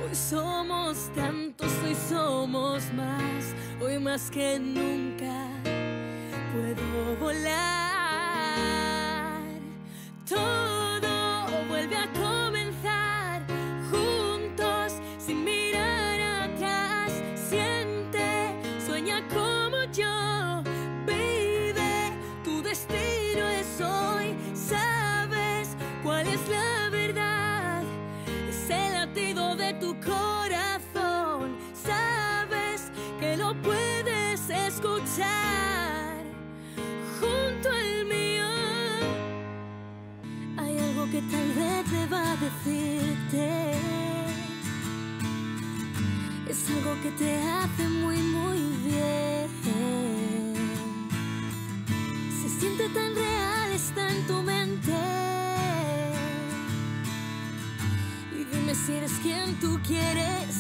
Hoy somos tantos, hoy somos más, hoy más que nunca puedo volar. Todo vuelve a comenzar juntos sin mirar atrás. Siente, sueña como yo, vive, tu destino es hoy. Sabes cuál es la verdad, es el latido de tu corazón. Sabes que lo puedes escuchar junto al mío. Hay algo que tal vez deba decirte, es algo que te hace muy muy bien. Se siente tan real, está en tu mente. Y dime si eres quien tú quieres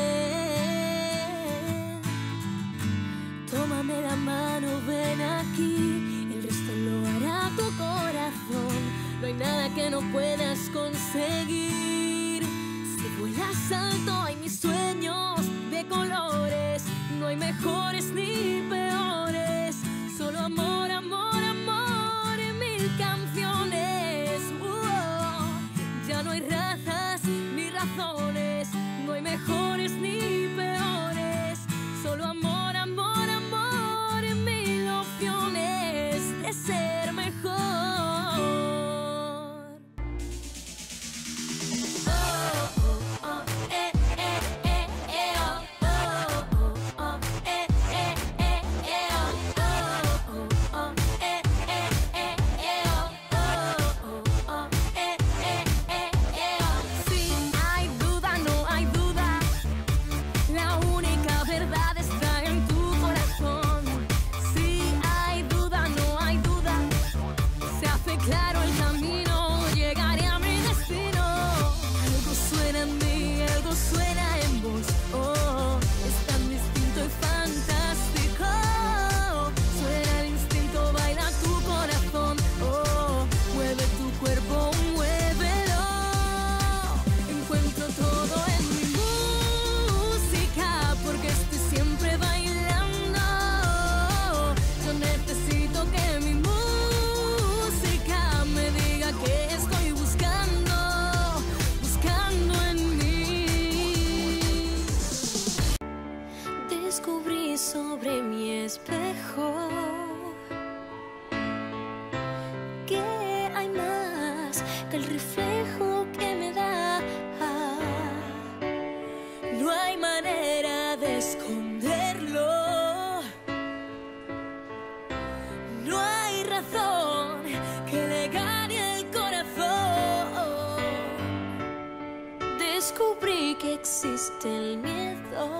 ser. Tómame la mano, ven aquí, el resto lo hará tu corazón. No hay nada que no puedas conseguir. Si vuelas alto hay mis sueños de colores. No hay mejores ni peores, solo amor, amor, amor en mil canciones. Ya no hay razas ni razones, no hay mejores ni peores, solo amor, amor, amor en mil opciones de ser mejor. Claro el camino, llegaré a mi destino. Algo suena en mí, algo suena en vos. Oh, es tan distinto y fantástico. Suena el instinto, baila tu corazón. Oh, mueve tu cuerpo, muévelo. Encuentro todo en mi música, porque estoy siempre bailando. Yo necesito que mi me diga que estoy buscando, buscando en mí. Descubrí sobre mi espejo que hay más que el reflejo que me da. No hay manera de esconderlo, no hay razón que le gane el corazón. Descubrí que existe el miedo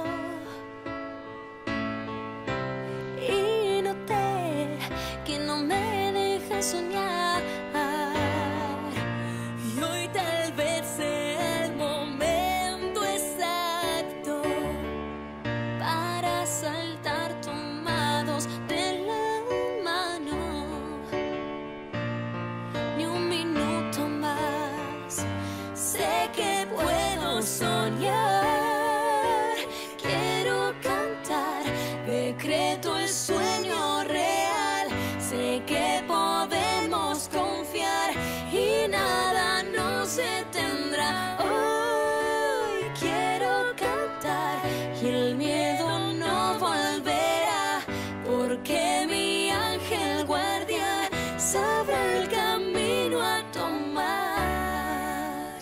y noté que no me deja soñar. Y hoy tal vez sea el momento exacto para saltar tomados de la mano. Ni un minuto más, sé que puedo soñar. Quiero cantar, decreto el sueño real. Sé que podemos confiar y nada nos detendrá. Hoy quiero cantar y el miedo no volverá, porque mi ángel guardián sabrá el camino a tomar.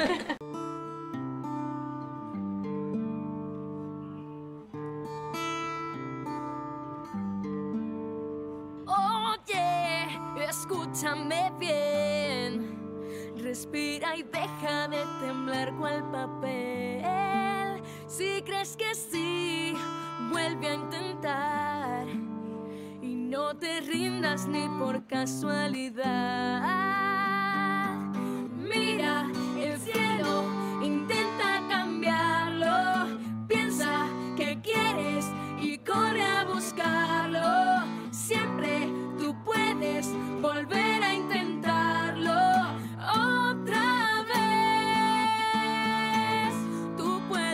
Oye, escúchame bien, respira y deja de temblar cual papel. Si crees que sí, vuelve a intentar y no te rindas ni por casualidad. Mira el cielo, intenta cambiarlo. Piensa que quieres y corre a buscarlo. Siempre tú puedes volver a intentarlo otra vez. Tú puedes.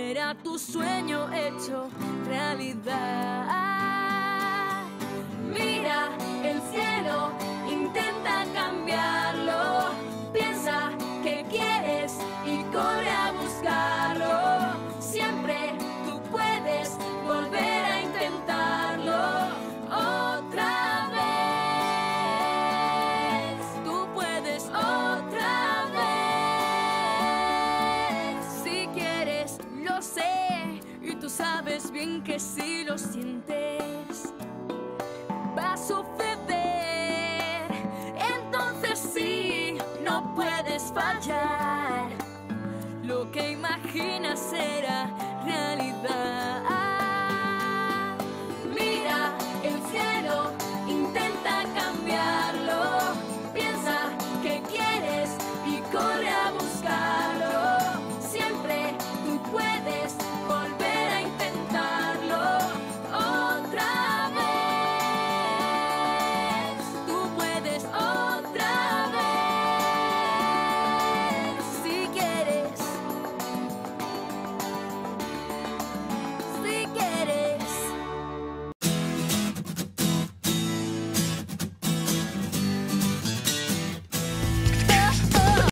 será tu sueño hecho realidad. Mira el cielo, intenta cambiarlo. Piensa que quieres y corre a buscarlo. Siempre tú puedes volver a intentarlo otra vez. Tú puedes otra vez. Si quieres, lo sé, y tú sabes bien que si lo sientes va a suceder. Entonces sí, no puedes fallar. Lo que imaginas será